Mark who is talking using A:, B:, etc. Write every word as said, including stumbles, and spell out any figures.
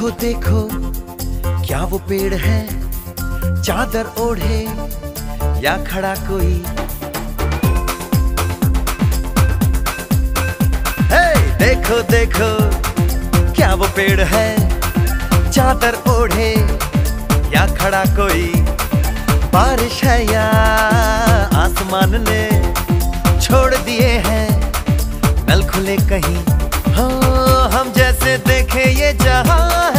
A: देखो देखो क्या वो पेड़ है, चादर ओढ़े या खड़ा कोई। हे देखो देखो क्या वो पेड़ है, चादर ओढ़े या खड़ा कोई। बारिश है या आसमान ने छोड़ दिए हैं नल खुले कहीं। हाँ हम जैसे देखे ये जहां